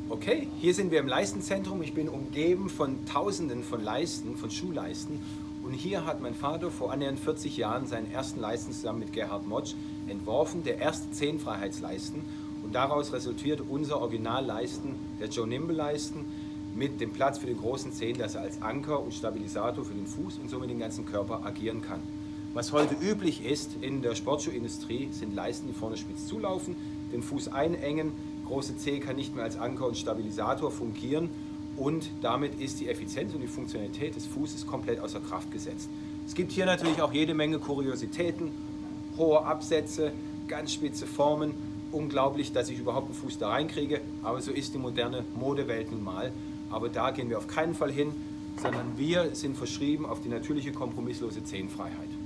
Okay, hier sind wir im Leistenzentrum. Ich bin umgeben von Tausenden von Leisten, von Schuhleisten. Und hier hat mein Vater vor annähernd 40 Jahren seinen ersten Leisten zusammen mit Gerhard Motsch entworfen, der erste 10 Freiheitsleisten. Und daraus resultiert unser Originalleisten, der Joe Nimble Leisten, mit dem Platz für den großen Zehen, dass er als Anker und Stabilisator für den Fuß und somit den ganzen Körper agieren kann. Was heute üblich ist in der Sportschuhindustrie, sind Leisten, die vorne spitz zulaufen, den Fuß einengen, große Zeh kann nicht mehr als Anker und Stabilisator fungieren und damit ist die Effizienz und die Funktionalität des Fußes komplett außer Kraft gesetzt. Es gibt hier natürlich auch jede Menge Kuriositäten, hohe Absätze, ganz spitze Formen. Unglaublich, dass ich überhaupt einen Fuß da reinkriege, aber so ist die moderne Modewelt nun mal. Aber da gehen wir auf keinen Fall hin, sondern wir sind verschrieben auf die natürliche, kompromisslose Zehenfreiheit.